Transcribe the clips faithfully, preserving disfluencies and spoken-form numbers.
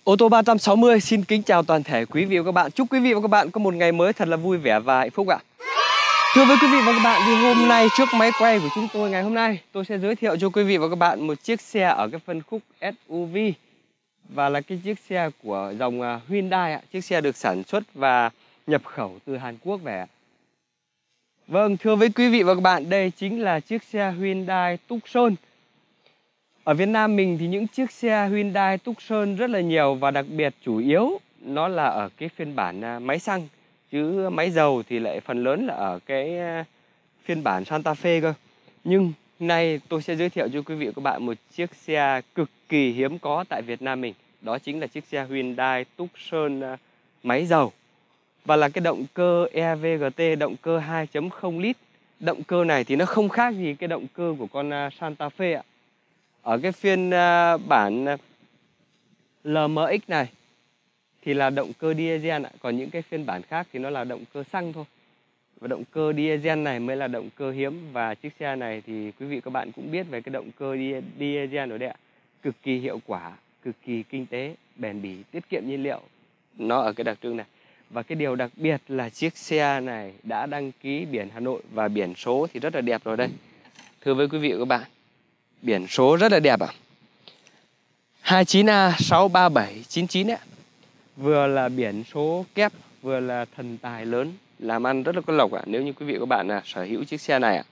Ô tô ba trăm sáu mươi xin kính chào toàn thể quý vị và các bạn. Chúc quý vị và các bạn có một ngày mới thật là vui vẻ và hạnh phúc ạ. Thưa với quý vị và các bạn, thì hôm nay trước máy quay của chúng tôi ngày hôm nay, tôi sẽ giới thiệu cho quý vị và các bạn một chiếc xe ở cái phân khúc ét u vê và là cái chiếc xe của dòng Hyundai ạ. Chiếc xe được sản xuất và nhập khẩu từ Hàn Quốc về ạ. Vâng, thưa với quý vị và các bạn, đây chính là chiếc xe Hyundai Tucson. Ở Việt Nam mình thì những chiếc xe Hyundai Tucson rất là nhiều và đặc biệt chủ yếu nó là ở cái phiên bản máy xăng, chứ máy dầu thì lại phần lớn là ở cái phiên bản Santa Fe cơ. Nhưng nay tôi sẽ giới thiệu cho quý vị và các bạn một chiếc xe cực kỳ hiếm có tại Việt Nam mình. Đó chính là chiếc xe Hyundai Tucson máy dầu và là cái động cơ e vê giê tê, động cơ hai chấm không lít. Động cơ này thì nó không khác gì cái động cơ của con Santa Fe ạ. Ở cái phiên bản lờ em ích này thì là động cơ diesel ạ. Còn những cái phiên bản khác thì nó là động cơ xăng thôi. Và động cơ diesel này mới là động cơ hiếm. Và chiếc xe này thì quý vị các bạn cũng biết về cái động cơ diesel rồi đấy ạ. Cực kỳ hiệu quả, cực kỳ kinh tế, bền bỉ, tiết kiệm nhiên liệu. Nó ở cái đặc trưng này. Và cái điều đặc biệt là chiếc xe này đã đăng ký biển Hà Nội và biển số thì rất là đẹp rồi đây. Thưa với quý vị và các bạn, biển số rất là đẹp ạ. hai chín A sáu ba bảy chín chín ạ. Vừa là biển số kép, vừa là thần tài lớn, làm ăn rất là có lộc ạ, nếu như quý vị và các bạn là sở hữu chiếc xe này ạ.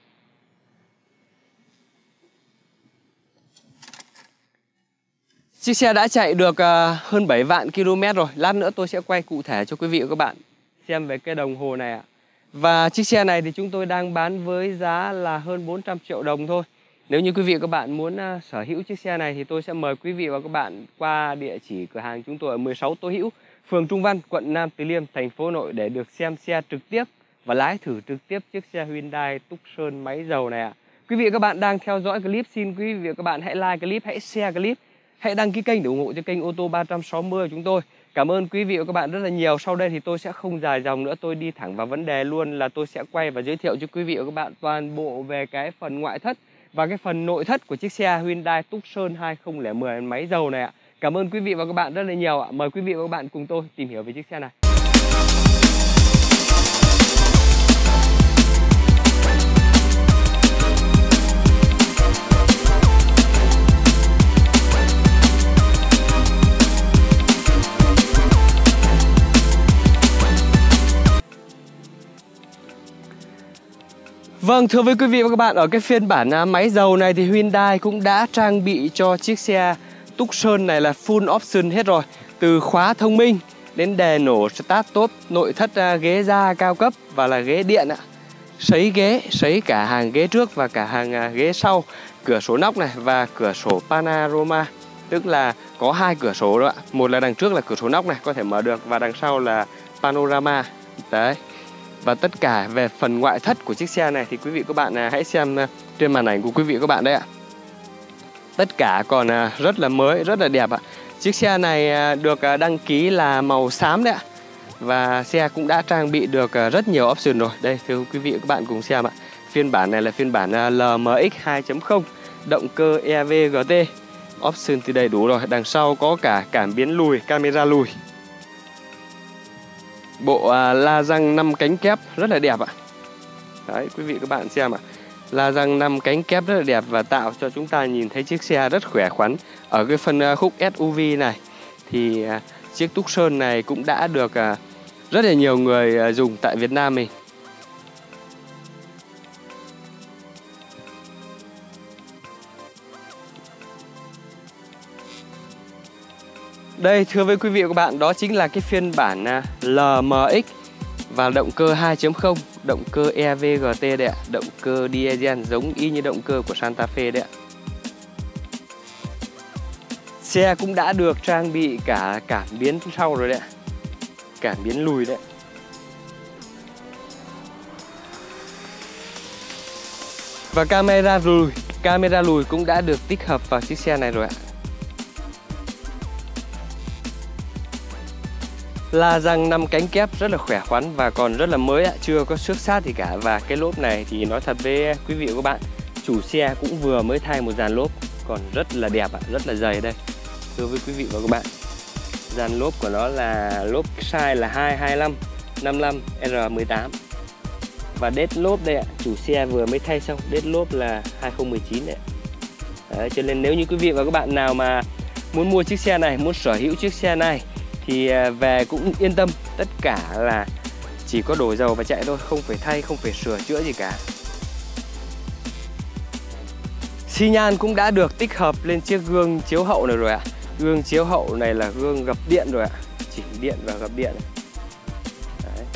Chiếc xe đã chạy được hơn bảy vạn ki lô mét rồi. Lát nữa tôi sẽ quay cụ thể cho quý vị và các bạn xem về cái đồng hồ này ạ. Và chiếc xe này thì chúng tôi đang bán với giá là hơn bốn trăm triệu đồng thôi. Nếu như quý vị và các bạn muốn sở hữu chiếc xe này thì tôi sẽ mời quý vị và các bạn qua địa chỉ cửa hàng chúng tôi ở mười sáu Tô Hữu, phường Trung Văn, quận Nam Từ Liêm, thành phố Hà Nội để được xem xe trực tiếp và lái thử trực tiếp chiếc xe Hyundai Tucson máy dầu này ạ. Quý vị và các bạn đang theo dõi clip, xin quý vị và các bạn hãy like clip, hãy share clip, hãy đăng ký kênh để ủng hộ cho kênh ô tô ba trăm sáu mươi của chúng tôi. Cảm ơn quý vị và các bạn rất là nhiều. Sau đây thì tôi sẽ không dài dòng nữa, tôi đi thẳng vào vấn đề luôn, là tôi sẽ quay và giới thiệu cho quý vị và các bạn toàn bộ về cái phần ngoại thất và cái phần nội thất của chiếc xe Hyundai Tucson hai không không không máy dầu này ạ. Cảm ơn quý vị và các bạn rất là nhiều ạ. Mời quý vị và các bạn cùng tôi tìm hiểu về chiếc xe này. Vâng, thưa với quý vị và các bạn, ở cái phiên bản máy dầu này thì Hyundai cũng đã trang bị cho chiếc xe Tucson này là full option hết rồi. Từ khóa thông minh đến đèn nổ start top, nội thất ghế da cao cấp và là ghế điện ạ. Sấy ghế, sấy cả hàng ghế trước và cả hàng ghế sau. Cửa sổ nóc này và cửa sổ panorama, tức là có hai cửa sổ đó ạ. Một là đằng trước là cửa sổ nóc này, có thể mở được, và đằng sau là panorama. Đấy. Và tất cả về phần ngoại thất của chiếc xe này thì quý vị các bạn hãy xem trên màn ảnh của quý vị các bạn đấy ạ. Tất cả còn rất là mới, rất là đẹp ạ. Chiếc xe này được đăng ký là màu xám đấy ạ. Và xe cũng đã trang bị được rất nhiều option rồi. Đây, thưa quý vị các bạn cùng xem ạ. Phiên bản này là phiên bản lờ em ích hai chấm không, động cơ e vê giê tê. Option thì đầy đủ rồi. Đằng sau có cả cảm biến lùi, camera lùi. Bộ à, la răng năm cánh kép rất là đẹp ạ. Đấy, quý vị các bạn xem ạ. La răng năm cánh kép rất là đẹp và tạo cho chúng ta nhìn thấy chiếc xe rất khỏe khoắn. Ở cái phân khúc ét u vê này thì à, chiếc Tucson này cũng đã được à, rất là nhiều người à, dùng tại Việt Nam mình. Đây, thưa với quý vị và các bạn, đó chính là cái phiên bản lờ em ích và động cơ hai chấm không, động cơ e vê giê tê đấy ạ, động cơ diesel giống y như động cơ của Santa Fe đấy ạ. Xe cũng đã được trang bị cả cảm biến sau rồi đấy ạ, cảm biến lùi đấy. Và camera lùi, camera lùi cũng đã được tích hợp vào chiếc xe này rồi ạ. La răng năm cánh kép rất là khỏe khoắn và còn rất là mới ạ, chưa có xước sát gì cả. Và cái lốp này thì nói thật với quý vị và các bạn, chủ xe cũng vừa mới thay một dàn lốp, còn rất là đẹp ạ, rất là dày đây. Thưa với quý vị và các bạn, Dàn lốp của nó là lốp size là hai hai lăm năm lăm R mười tám. Và đết lốp đây ạ, chủ xe vừa mới thay xong, đết lốp là hai không một chín đấy. Đấy, cho nên nếu như quý vị và các bạn nào mà muốn mua chiếc xe này, muốn sở hữu chiếc xe này thì về cũng yên tâm, tất cả là chỉ có đổ dầu và chạy thôi, không phải thay, không phải sửa chữa gì cả. Xi nhan cũng đã được tích hợp lên chiếc gương chiếu hậu này rồi ạ. Gương chiếu hậu này là gương gập điện rồi ạ, chỉnh điện và gập điện. Đấy.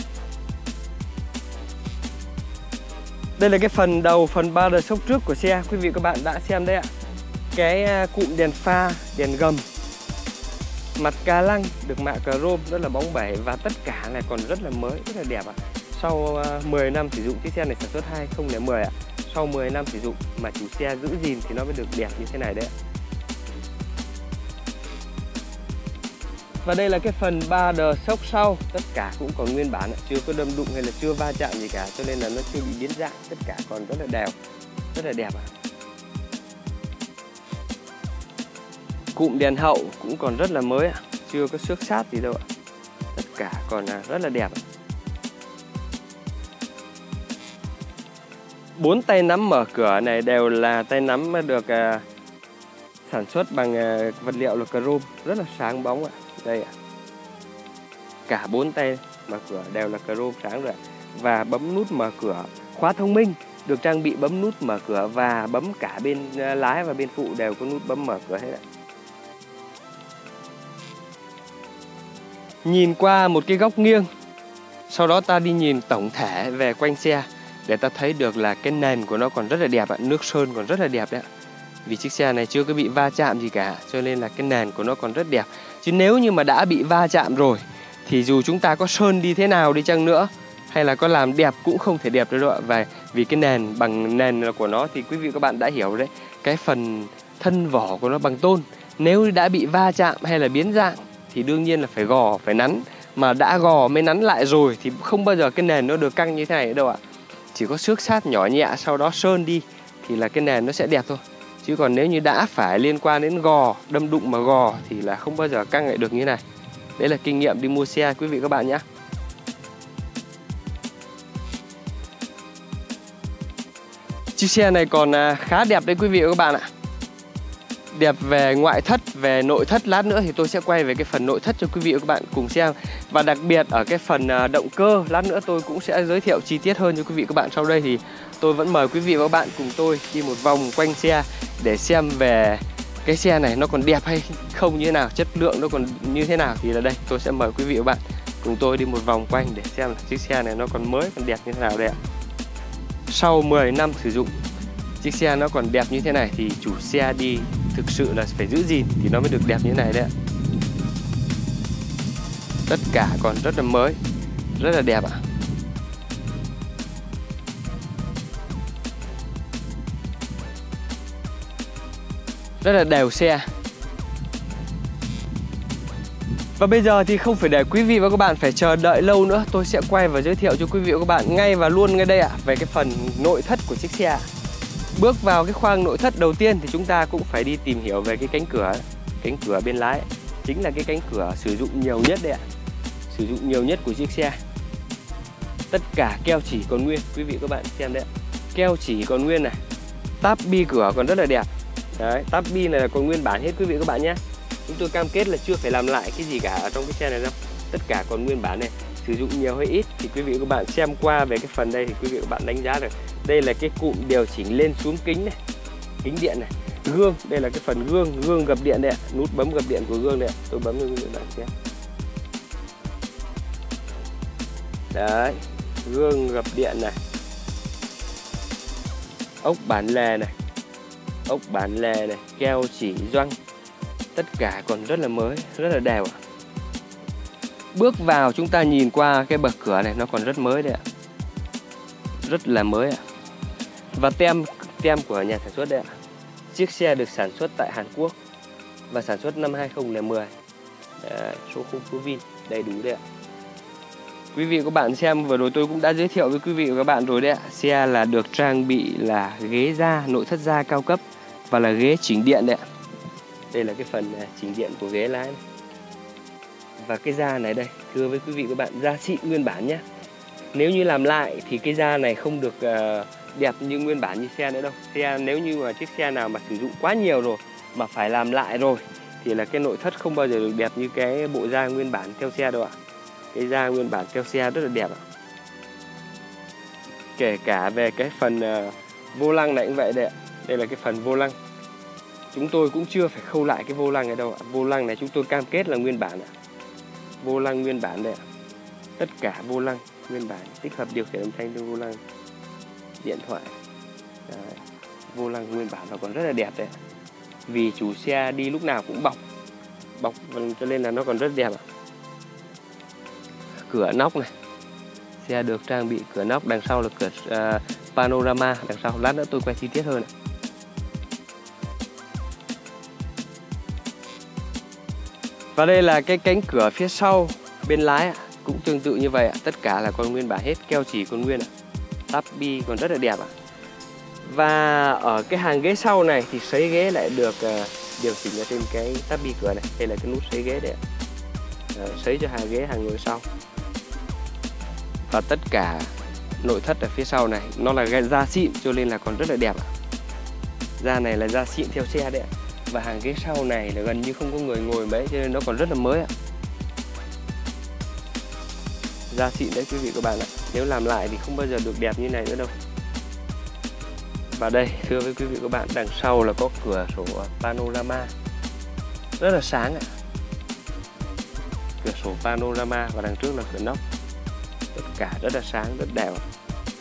Đây là cái phần đầu, phần ba đờ sốc trước của xe, quý vị các bạn đã xem đấy ạ. Cái cụm đèn pha, đèn gầm, mặt ca lăng được mạ chrome rất là bóng bẩy và tất cả này còn rất là mới, rất là đẹp ạ. Sau mười năm sử dụng, chiếc xe này sản xuất hai không không không ạ. Sau mười năm sử dụng mà chủ xe giữ gìn thì nó mới được đẹp như thế này đấy. Và đây là cái phần ba đờ sốc sau, tất cả cũng còn nguyên bản, chưa có đâm đụng hay là chưa va chạm gì cả, cho nên là nó chưa bị biến dạng, tất cả còn rất là đều, rất là đẹp ạ. Cụm đèn hậu cũng còn rất là mới ạ, chưa có xước sát gì đâu ạ, tất cả còn rất là đẹp ạ. Bốn tay nắm mở cửa này đều là tay nắm được uh, sản xuất bằng uh, vật liệu là chrome, rất là sáng bóng ạ. Đây ạ. Cả bốn tay mở cửa đều là chrome sáng rồi ạ. Và bấm nút mở cửa khóa thông minh được trang bị bấm nút mở cửa, và bấm cả bên uh, lái và bên phụ đều có nút bấm mở cửa hết ạ. Nhìn qua một cái góc nghiêng, sau đó ta đi nhìn tổng thể về quanh xe để ta thấy được là cái nền của nó còn rất là đẹp ạ, nước sơn còn rất là đẹp đấy ạ. Vì chiếc xe này chưa có bị va chạm gì cả, cho nên là cái nền của nó còn rất đẹp. Chứ nếu như mà đã bị va chạm rồi thì dù chúng ta có sơn đi thế nào đi chăng nữa, hay là có làm đẹp cũng không thể đẹp được đâu ạ. Và vì cái nền bằng nền của nó thì quý vị các bạn đã hiểu đấy, cái phần thân vỏ của nó bằng tôn. Nếu đã bị va chạm hay là biến dạng thì đương nhiên là phải gò, phải nắn. Mà đã gò mới nắn lại rồi thì không bao giờ cái nền nó được căng như thế này đâu ạ. Chỉ có xước sát nhỏ nhẹ sau đó sơn đi thì là cái nền nó sẽ đẹp thôi. Chứ còn nếu như đã phải liên quan đến gò, đâm đụng mà gò thì là không bao giờ căng lại được như thế này. Đấy là kinh nghiệm đi mua xe quý vị các bạn nhé. Chiếc xe này còn khá đẹp đấy quý vị và các bạn ạ. Đẹp về ngoại thất, về nội thất, lát nữa thì tôi sẽ quay về cái phần nội thất cho quý vị và các bạn cùng xem. Và đặc biệt ở cái phần động cơ, lát nữa tôi cũng sẽ giới thiệu chi tiết hơn cho quý vị và các bạn. Sau đây thì tôi vẫn mời quý vị và các bạn cùng tôi đi một vòng quanh xe để xem về cái xe này nó còn đẹp hay không như thế nào, chất lượng nó còn như thế nào. Thì là đây tôi sẽ mời quý vị và các bạn cùng tôi đi một vòng quanh để xem là chiếc xe này nó còn mới, còn đẹp như thế nào đây ạ. Sau mười năm sử dụng, chiếc xe nó còn đẹp như thế này thì chủ xe đi thực sự là phải giữ gìn thì nó mới được đẹp như thế này đấy ạ. Tất cả còn rất là mới, rất là đẹp ạ. Rất là đều xe. Và bây giờ thì không phải để quý vị và các bạn phải chờ đợi lâu nữa, tôi sẽ quay và giới thiệu cho quý vị và các bạn ngay và luôn ngay đây ạ, về cái phần nội thất của chiếc xe. Bước vào cái khoang nội thất đầu tiên thì chúng ta cũng phải đi tìm hiểu về cái cánh cửa. Cánh cửa bên lái chính là cái cánh cửa sử dụng nhiều nhất đấy ạ, sử dụng nhiều nhất của chiếc xe. Tất cả keo chỉ còn nguyên, quý vị các bạn xem đấy ạ. Keo chỉ còn nguyên này, táp bi cửa còn rất là đẹp. Đấy, táp bi này là còn nguyên bản hết quý vị các bạn nhé. Chúng tôi cam kết là chưa phải làm lại cái gì cả ở trong cái xe này đâu. Tất cả còn nguyên bản này. Sử dụng nhiều hay ít thì quý vị các bạn xem qua về cái phần đây thì quý vị các bạn đánh giá được. Đây là cái cụm điều chỉnh lên xuống kính này, kính điện này. Gương, đây là cái phần gương, gương gập điện đây ạ. Nút bấm gập điện của gương đây ạ. Tôi bấm cho quý vị các bạn xem. Đấy, gương gập điện này. Ốc bản lề này, ốc bản lề này, keo chỉ gioăng. Tất cả còn rất là mới, rất là đều ạ. Bước vào chúng ta nhìn qua cái bậc cửa này nó còn rất mới đấy ạ. Rất là mới ạ. Và tem tem của nhà sản xuất đấy ạ. Chiếc xe được sản xuất tại Hàn Quốc và sản xuất năm hai không không không. Đấy, số khung số vin đầy đủ đấy ạ. Quý vị các bạn xem vừa rồi tôi cũng đã giới thiệu với quý vị và các bạn rồi đấy ạ. Xe là được trang bị là ghế da, nội thất da cao cấp và là ghế chỉnh điện đấy ạ. Đây là cái phần chỉnh điện của ghế lái này. và cái da này đây, thưa với quý vị các bạn, da xịn nguyên bản nhé. Nếu như làm lại thì cái da này không được uh, đẹp như nguyên bản như xe nữa đâu. Xe nếu như mà chiếc xe nào mà sử dụng quá nhiều rồi mà phải làm lại rồi thì là cái nội thất không bao giờ được đẹp như cái bộ da nguyên bản theo xe đâu ạ. Cái da nguyên bản theo xe rất là đẹp ạ. Kể cả về cái phần uh, vô lăng này cũng vậy đây ạ. Đây là cái phần vô lăng. Chúng tôi cũng chưa phải khâu lại cái vô lăng này đâu ạ. Vô lăng này chúng tôi cam kết là nguyên bản ạ. Vô lăng nguyên bản đây ạ. Tất cả vô lăng nguyên bản, tích hợp điều khiển âm thanh từ vô lăng, điện thoại. Đấy. Vô lăng nguyên bản nó còn rất là đẹp đấy. Vì chủ xe đi lúc nào cũng bọc bọc cho nên là nó còn rất đẹp ạ. Cửa nóc này, xe được trang bị cửa nóc, đằng sau là cửa uh, panorama đằng sau. Lát nữa tôi quay chi tiết hơn này. Và đây là cái cánh cửa phía sau bên lái ạ. Cũng tương tự như vậy ạ. Tất cả là còn nguyên bản hết, keo chỉ còn nguyên ạ. Tắp bi còn rất là đẹp ạ. Và ở cái hàng ghế sau này thì sấy ghế lại được uh, điều chỉnh ở trên cái tắp bi cửa này. Đây là cái nút sấy ghế đấy ạ. Đấy, sấy cho hàng ghế hàng ngồi sau. Và tất cả nội thất ở phía sau này nó là da xịn cho nên là còn rất là đẹp ạ. Da này là da xịn theo xe đấy ạ. Và hàng ghế sau này là gần như không có người ngồi mấy cho nên nó còn rất là mới ạ. Da xịn đấy quý vị các bạn ạ. Nếu làm lại thì không bao giờ được đẹp như này nữa đâu. Và đây, thưa với quý vị các bạn, đằng sau là có cửa sổ panorama rất là sáng ạ. Cửa sổ panorama và đằng trước là cửa nóc. Tất cả rất là sáng, rất đẹp ạ.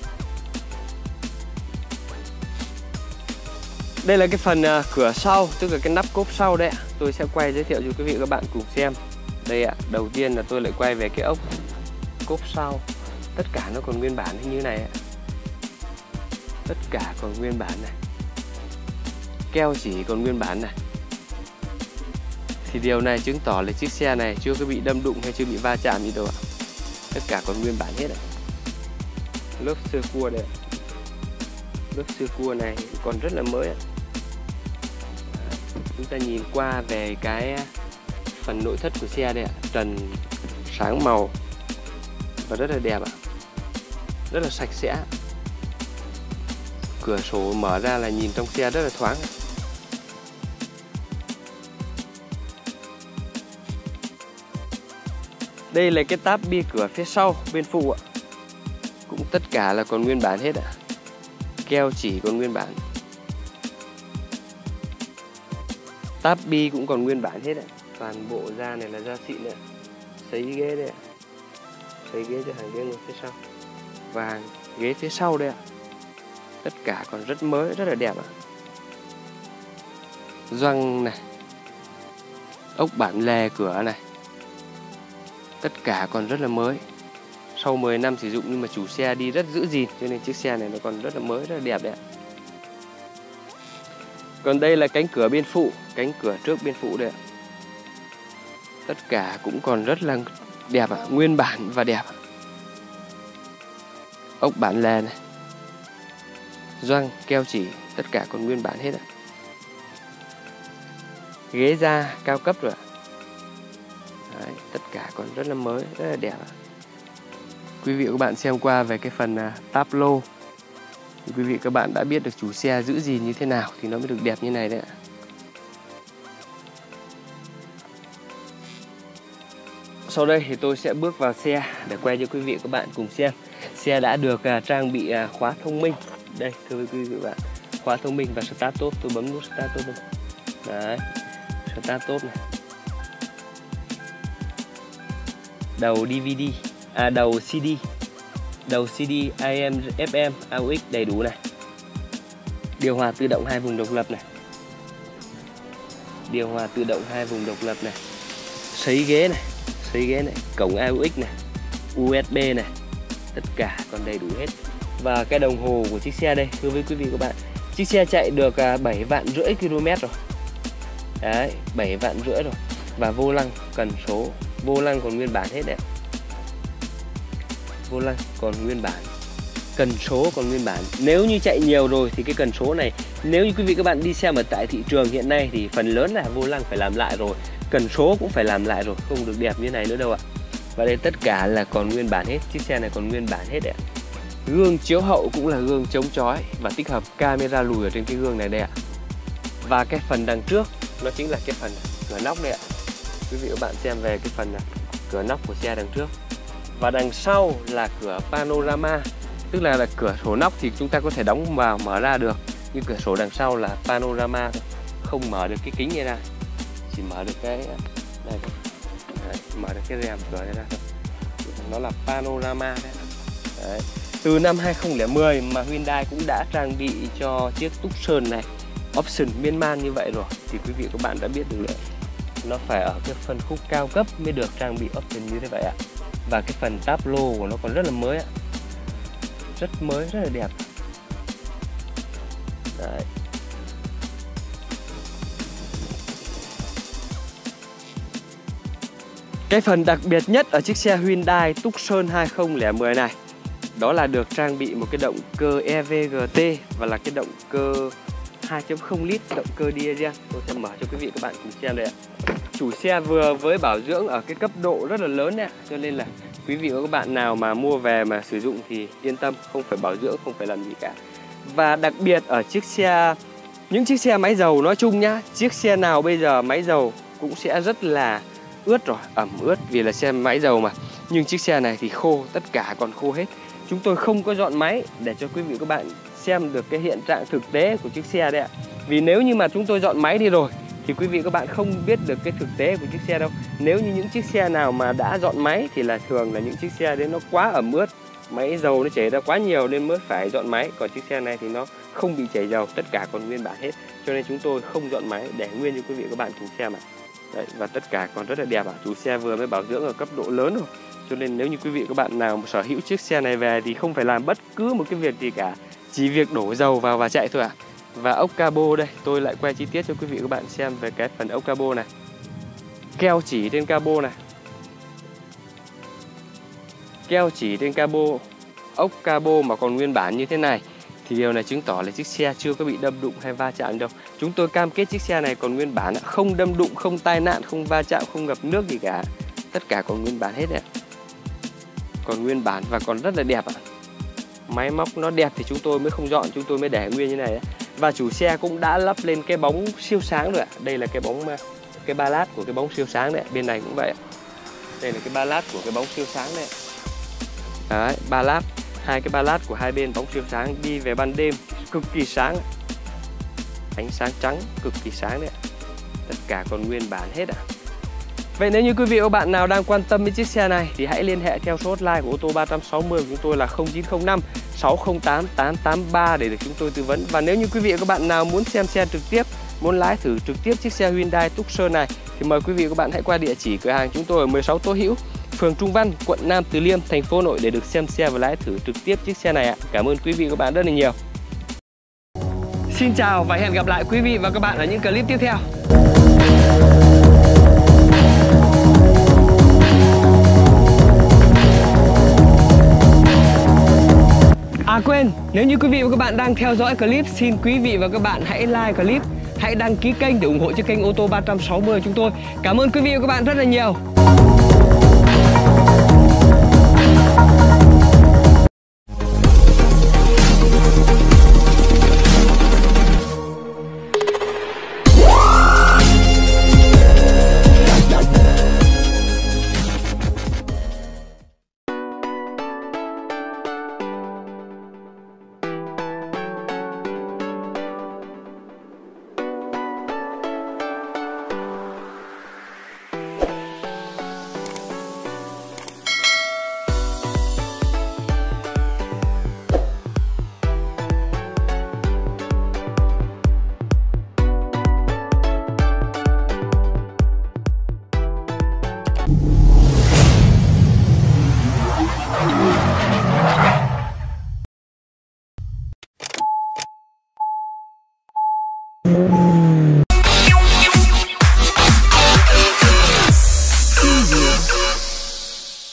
Đây là cái phần uh, cửa sau, tức là cái nắp cốp sau đấy ạ. Tôi sẽ quay giới thiệu cho quý vị các bạn cùng xem. Đây ạ, đầu tiên là tôi lại quay về cái ốc cốp sau. Tất cả nó còn nguyên bản như này ạ. Tất cả còn nguyên bản này. Keo chỉ còn nguyên bản này. Thì điều này chứng tỏ là chiếc xe này chưa có bị đâm đụng hay chưa bị va chạm gì đâu ạ. Tất cả còn nguyên bản hết ạ. Lớp sơ cua đây ạ. Lớp sơ cua này còn rất là mới ạ. Chúng ta nhìn qua về cái phần nội thất của xe đây ạ. Trần sáng màu và rất là đẹp ạ. Rất là sạch sẽ. Cửa sổ mở ra là nhìn trong xe rất là thoáng. Đây là cái táp bi cửa phía sau bên phụ ạ. Cũng tất cả là còn nguyên bản hết ạ. Keo chỉ còn nguyên bản. Táp bi cũng còn nguyên bản hết ạ. Toàn bộ da này là da xịn ạ. Sấy ghế đây ạ. Sấy ghế cho hàng ghế ngồi phía sau. Và ghế phía sau đây ạ. Tất cả còn rất mới, rất là đẹp ạ. Gioăng này. Ốc bản lề cửa này. Tất cả còn rất là mới. Sau mười năm sử dụng nhưng mà chủ xe đi rất giữ gìn cho nên chiếc xe này nó còn rất là mới, rất là đẹp đấy ạ. Còn đây là cánh cửa bên phụ, cánh cửa trước bên phụ đây ạ. Tất cả cũng còn rất là đẹp ạ, nguyên bản và đẹp ạ. Ốc bản lề này. Gioăng, keo chỉ, tất cả còn nguyên bản hết ạ. Ghế da cao cấp rồi ạ. Đấy, tất cả còn rất là mới, rất là đẹp ạ. Quý vị và các bạn xem qua về cái phần uh, táp lô thì quý vị các bạn đã biết được chủ xe giữ gìn như thế nào thì nó mới được đẹp như này đấy ạ. Sau đây thì tôi sẽ bước vào xe để quay cho quý vị và các bạn cùng xem. Xe đã được uh, trang bị uh, khóa thông minh. Đây, thưa quý vị và các bạn, khóa thông minh và start top. Tôi bấm nút start top này. Đấy, start top này. Đầu đê vê đê, à đầu xê đê, đầu xê đê, a em, ép em, a u ích đầy đủ này. Điều hòa tự động hai vùng độc lập này. Điều hòa tự động hai vùng độc lập này. Sấy ghế này, sấy ghế này, cổng a u ích này, u ét bê này. Tất cả còn đầy đủ hết. Và cái đồng hồ của chiếc xe đây, thưa với quý vị và các bạn, chiếc xe chạy được bảy vạn rưỡi km rồi. Đấy, bảy vạn rưỡi rồi. Và vô lăng cần số, vô lăng còn nguyên bản hết đấy. Vô lăng còn nguyên bản, cần số còn nguyên bản. Nếu như chạy nhiều rồi thì cái cần số này, nếu như quý vị các bạn đi xem ở tại thị trường hiện nay thì phần lớn là vô lăng phải làm lại rồi. cần số cũng phải làm lại rồi, không được đẹp như này nữa đâu ạ. Và đây tất cả là còn nguyên bản hết, chiếc xe này còn nguyên bản hết đấy ạ. Gương chiếu hậu cũng là gương chống chói và tích hợp camera lùi ở trên cái gương này đây ạ. Và cái phần đằng trước nó chính là cái phần cửa nóc đây ạ. Quý vị và các bạn xem về cái phần cửa nóc của xe đằng trước. Và đằng sau là cửa panorama, tức là, là cửa sổ nóc thì chúng ta có thể đóng vào mở ra được, nhưng cửa sổ đằng sau là panorama thôi, không mở được cái kính này ra, chỉ mở được cái này thôi. Đấy, mở được cái rèm cửa này ra thôi. Nó là panorama đấy. Đấy. Từ năm hai không không không mà Hyundai cũng đã trang bị cho chiếc Tucson này option miên man như vậy rồi, thì quý vị và các bạn đã biết được đấy, nó phải ở cái phân khúc cao cấp mới được trang bị option như thế vậy ạ. Và cái phần táp lô của nó còn rất là mới ạ, rất mới, rất là đẹp. Đấy. Cái phần đặc biệt nhất ở chiếc xe Hyundai Tucson hai không không không này, đó là được trang bị một cái động cơ e vê giê tê và là cái động cơ hai chấm không lít, động cơ diesel. Tôi sẽ mở cho quý vị các bạn cùng xem đây ạ. Chủ xe vừa với bảo dưỡng ở cái cấp độ rất là lớn đấy ạ, cho nên là quý vị và các bạn nào mà mua về mà sử dụng thì yên tâm, không phải bảo dưỡng, không phải làm gì cả. Và đặc biệt ở chiếc xe, những chiếc xe máy dầu nói chung nhá, chiếc xe nào bây giờ máy dầu cũng sẽ rất là ướt rồi, ẩm ướt vì là xe máy dầu mà. Nhưng chiếc xe này thì khô, tất cả còn khô hết. Chúng tôi không có dọn máy để cho quý vị và các bạn xem được cái hiện trạng thực tế của chiếc xe đấy ạ. Vì nếu như mà chúng tôi dọn máy đi rồi thì quý vị và các bạn không biết được cái thực tế của chiếc xe đâu. Nếu như những chiếc xe nào mà đã dọn máy thì là thường là những chiếc xe đấy nó quá ẩm ướt, máy dầu nó chảy ra quá nhiều nên mới phải dọn máy. Còn chiếc xe này thì nó không bị chảy dầu, tất cả còn nguyên bản hết. Cho nên chúng tôi không dọn máy để nguyên cho quý vị và các bạn cùng xem ạ. Đấy, và tất cả còn rất là đẹp ạ. Chủ xe vừa mới bảo dưỡng ở cấp độ lớn rồi. Cho nên nếu như quý vị các bạn nào sở hữu chiếc xe này về thì không phải làm bất cứ một cái việc gì cả, chỉ việc đổ dầu vào và chạy thôi ạ. Và ốc cabo đây, tôi lại quay chi tiết cho quý vị các bạn xem về cái phần ốc cabo này. Keo chỉ trên cabo này, keo chỉ trên cabo, ốc cabo mà còn nguyên bản như thế này thì điều này chứng tỏ là chiếc xe chưa có bị đâm đụng hay va chạm đâu. Chúng tôi cam kết chiếc xe này còn nguyên bản, không đâm đụng, không tai nạn, không va chạm, không ngập nước gì cả. Tất cả còn nguyên bản hết này, còn nguyên bản và còn rất là đẹp ạ. Máy móc nó đẹp thì chúng tôi mới không dọn, chúng tôi mới để nguyên như này. Và chủ xe cũng đã lắp lên cái bóng siêu sáng rồi ạ. Đây là cái bóng, cái ba lát của cái bóng siêu sáng đấy. Bên này cũng vậy. Đây là cái ba lát của cái bóng siêu sáng đấy. Đấy, ba lát, hai cái ba lát của hai bên bóng siêu sáng, đi về ban đêm cực kỳ sáng. Ánh sáng trắng cực kỳ sáng đấy. Tất cả còn nguyên bản hết ạ. Vậy nếu như quý vị và các bạn nào đang quan tâm đến chiếc xe này thì hãy liên hệ theo số hotline của ô tô ba trăm sáu mươi của chúng tôi là không chín không năm sáu không tám tám tám ba để được chúng tôi tư vấn. Và nếu như quý vị và các bạn nào muốn xem xe trực tiếp, muốn lái thử trực tiếp chiếc xe Hyundai Tucson này thì mời quý vị và các bạn hãy qua địa chỉ cửa hàng chúng tôi ở mười sáu Tô Hữu, phường Trung Văn, quận Nam Từ Liêm, thành phố Hà Nội để được xem xe và lái thử trực tiếp chiếc xe này ạ. Cảm ơn quý vị và các bạn rất là nhiều. Xin chào và hẹn gặp lại quý vị và các bạn ở những clip tiếp theo. À quên, nếu như quý vị và các bạn đang theo dõi clip, xin quý vị và các bạn hãy like clip, hãy đăng ký kênh để ủng hộ cho kênh ô tô ba trăm sáu mươi chúng tôi. Cảm ơn quý vị và các bạn rất là nhiều. Mm-hmm.